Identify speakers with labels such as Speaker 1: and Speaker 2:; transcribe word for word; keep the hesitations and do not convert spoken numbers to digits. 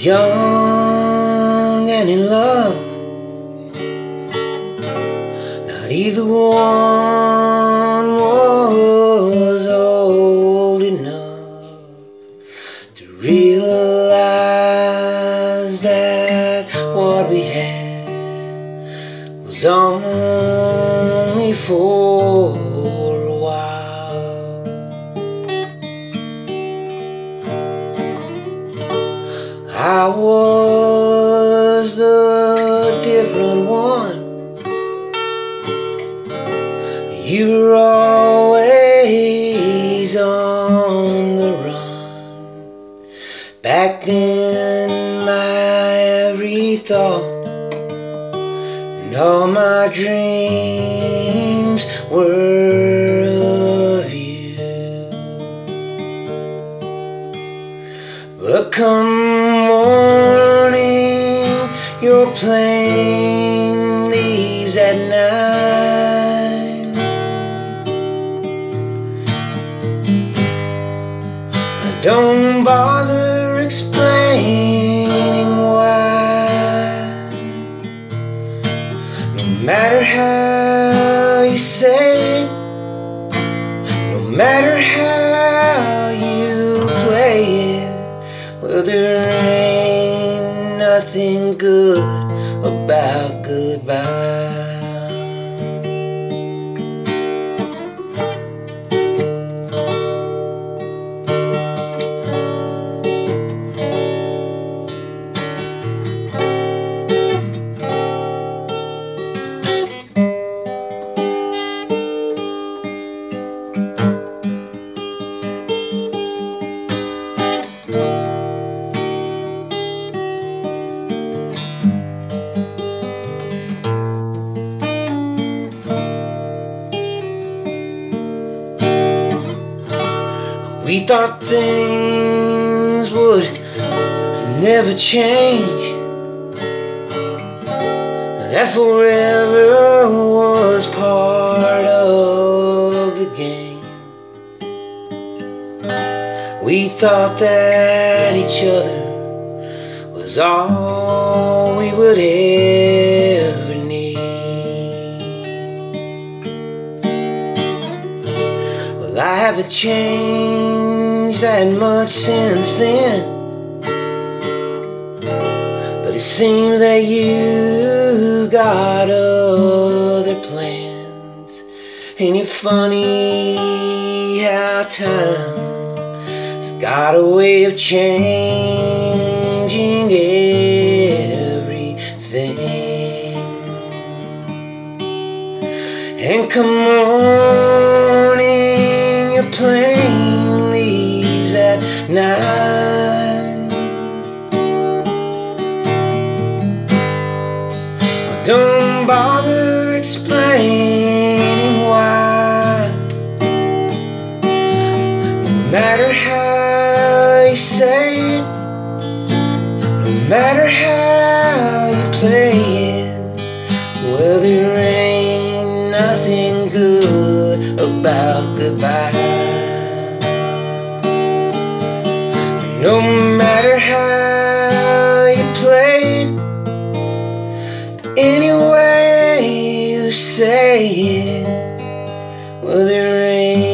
Speaker 1: young and in love. Not either one was old enough to realize that what we had was only for a while. I was the different one. You were always on the run. Back then my every thought and all my dreams were of you. But come morning, your plane leaves at nine. Don't bother explaining why. No matter how you say it, no matter how you play it, well, there ain't nothing good about goodbye. We thought things would never change, that forever was part of the game. We thought that each other was all we would ever need. Well, I haven't changed that much since then, but it seems that you got other plans. Ain't it funny how time's got a way of changing everything? And come morning, your plane leaves at nine. Don't bother explaining why. No matter how you say it, no matter how you play it, well, there ain't nothing good about goodbye. No matter how you play it, any way you say it, well, there ain't